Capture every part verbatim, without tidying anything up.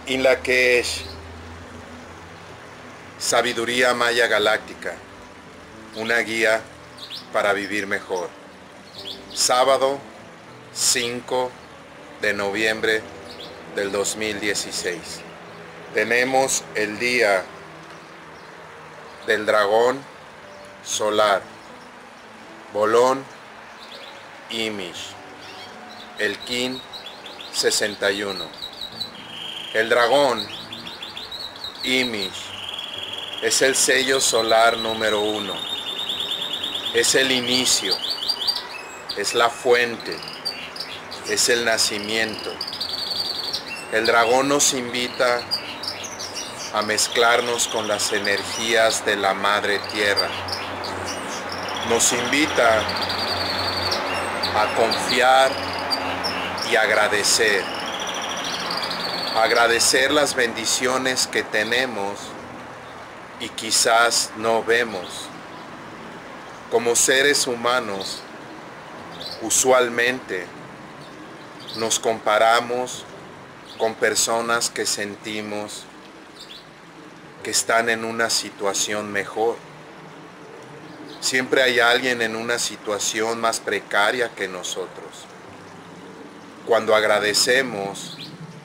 Inlakesh, Sabiduría Maya Galáctica, una guía para vivir mejor. Sábado cinco de noviembre del dos mil dieciséis. Tenemos el día del dragón solar, Bolón Imish, el Kin sesenta y uno. El dragón Imish es el sello solar número uno. Es el inicio, es la fuente, es el nacimiento. El dragón nos invita a mezclarnos con las energías de la Madre Tierra. Nos invita a confiar y agradecer. Agradecer las bendiciones que tenemos y quizás no vemos. Como seres humanos, usualmente nos comparamos con personas que sentimos que están en una situación mejor. Siempre hay alguien en una situación más precaria que nosotros. Cuando agradecemos,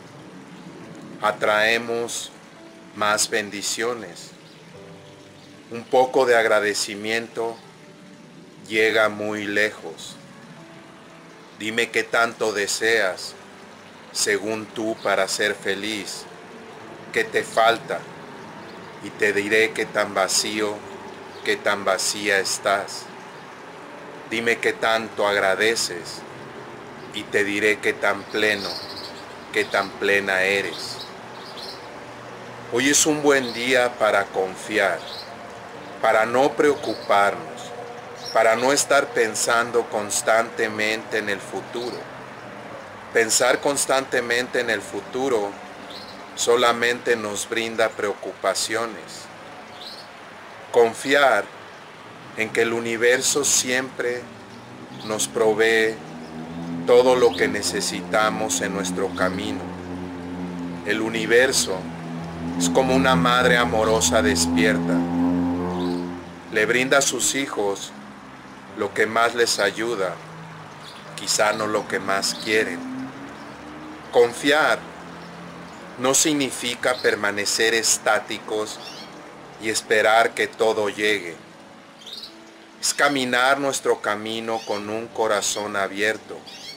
atraemos más bendiciones. Un poco de agradecimiento llega muy lejos. Dime qué tanto deseas, según tú, para ser feliz. ¿Qué te falta? Y te diré qué tan vacío, qué tan vacía estás. Dime qué tanto agradeces y te diré qué tan pleno, qué tan plena eres. Hoy es un buen día para confiar, para no preocuparnos, para no estar pensando constantemente en el futuro. Pensar constantemente en el futuro solamente nos brinda preocupaciones. Confiar en que el universo siempre nos provee todo lo que necesitamos en nuestro camino. El universo es como una madre amorosa despierta. Le brinda a sus hijos lo que más les ayuda, quizá no lo que más quieren. Confiar no significa permanecer estáticos y esperar que todo llegue. Es caminar nuestro camino con un corazón abierto,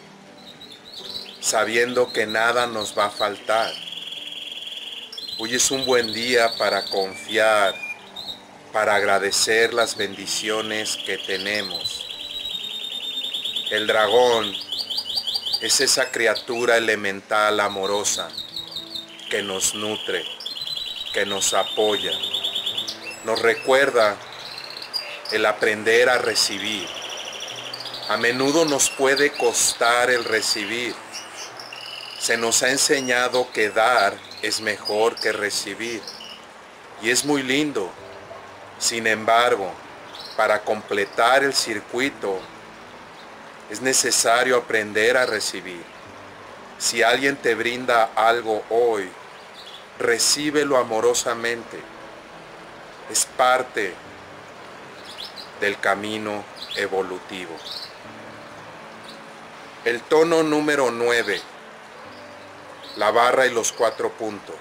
sabiendo que nada nos va a faltar. Hoy es un buen día para confiar, para agradecer las bendiciones que tenemos. El dragón es esa criatura elemental amorosa que nos nutre, que nos apoya, nos recuerda el aprender a recibir. A menudo nos puede costar el recibir. Se nos ha enseñado que dar es mejor que recibir. Y es muy lindo. Sin embargo, para completar el circuito, es necesario aprender a recibir. Si alguien te brinda algo hoy, recíbelo amorosamente. Es parte del camino evolutivo. El tono número nueve, la barra y los cuatro puntos.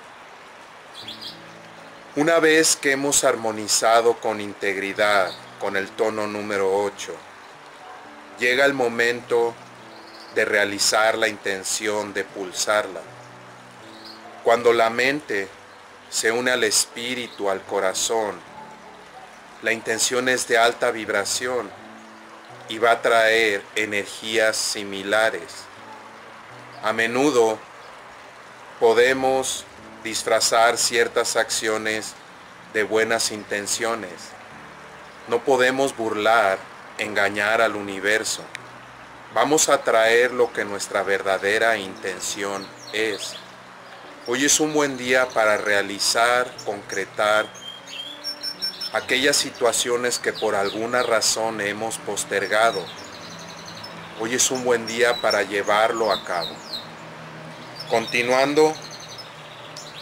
Una vez que hemos armonizado con integridad con el tono número ocho, llega el momento de realizar la intención de pulsarla. Cuando la mente se une al espíritu, al corazón, la intención es de alta vibración y va a traer energías similares. A menudo podemos disfrazar ciertas acciones de buenas intenciones. No podemos burlar, engañar al universo. Vamos a traer lo que nuestra verdadera intención es. Hoy es un buen día para realizar, concretar aquellas situaciones que por alguna razón hemos postergado. Hoy es un buen día para llevarlo a cabo. Continuando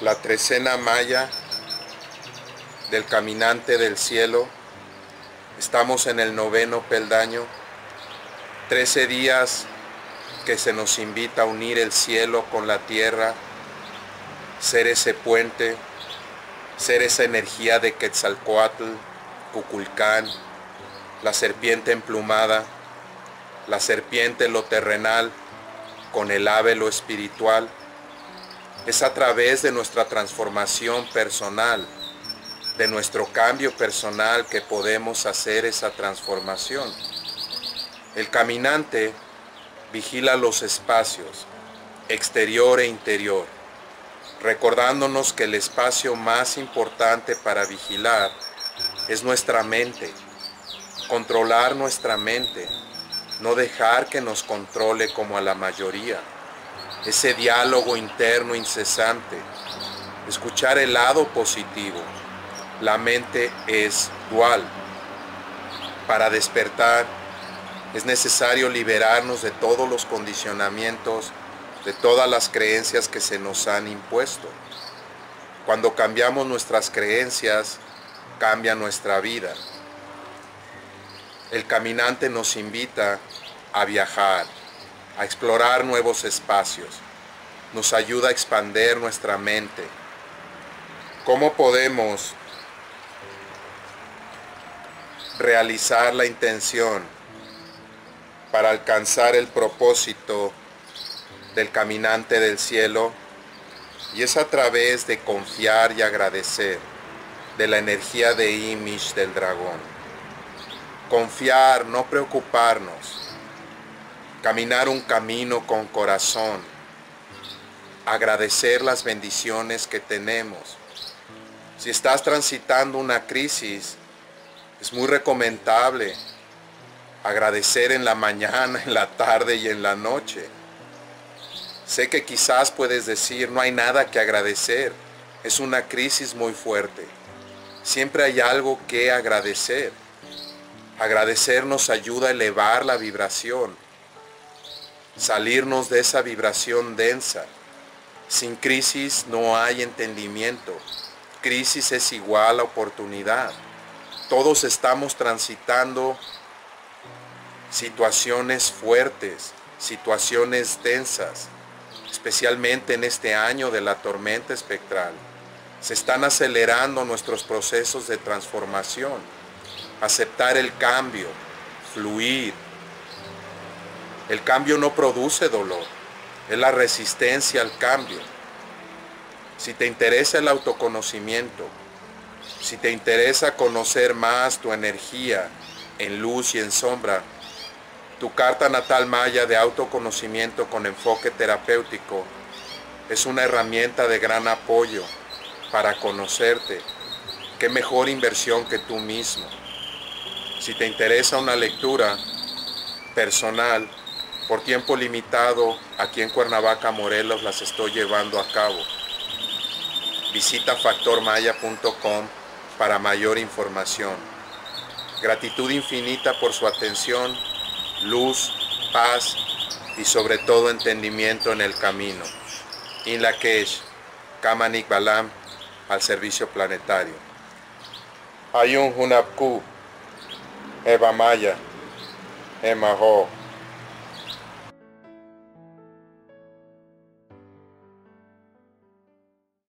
la trecena maya del caminante del cielo. Estamos en el noveno peldaño, trece días que se nos invita a unir el cielo con la tierra, ser ese puente, ser esa energía de Quetzalcóatl, Kukulcán, la serpiente emplumada, la serpiente lo terrenal con el ave lo espiritual. Es a través de nuestra transformación personal, de nuestro cambio personal, que podemos hacer esa transformación. El caminante vigila los espacios, exterior e interior, recordándonos que el espacio más importante para vigilar es nuestra mente, controlar nuestra mente, no dejar que nos controle como a la mayoría. Ese diálogo interno incesante, escuchar el lado positivo. La mente es dual. Para despertar es necesario liberarnos de todos los condicionamientos, de todas las creencias que se nos han impuesto. Cuando cambiamos nuestras creencias, cambia nuestra vida. El caminante nos invita a viajar, a explorar nuevos espacios. Nos ayuda a expandir nuestra mente. ¿Cómo podemos realizar la intención para alcanzar el propósito del caminante del cielo? Y es a través de confiar y agradecer, de la energía de Imish del dragón. Confiar, no preocuparnos. Caminar un camino con corazón. Agradecer las bendiciones que tenemos. Si estás transitando una crisis, es muy recomendable agradecer en la mañana, en la tarde y en la noche. Sé que quizás puedes decir, no hay nada que agradecer, es una crisis muy fuerte. Siempre hay algo que agradecer. Agradecer nos ayuda a elevar la vibración, salirnos de esa vibración densa. Sin crisis no hay entendimiento. Crisis es igual a oportunidad. Todos estamos transitando situaciones fuertes, situaciones densas, especialmente en este año de la tormenta espectral. Se están acelerando nuestros procesos de transformación. Aceptar el cambio, fluir. El cambio no produce dolor, es la resistencia al cambio. Si te interesa el autoconocimiento, si te interesa conocer más tu energía en luz y en sombra, tu carta natal maya de autoconocimiento con enfoque terapéutico es una herramienta de gran apoyo para conocerte. Qué mejor inversión que tú mismo. Si te interesa una lectura personal, por tiempo limitado, aquí en Cuernavaca, Morelos, las estoy llevando a cabo. Visita factor maya punto com para mayor información. Gratitud infinita por su atención, luz, paz y sobre todo entendimiento en el camino. In Lakesh, Kamanik Balam, al servicio planetario. Ayun Hunapku, Eva Maya, Emaho.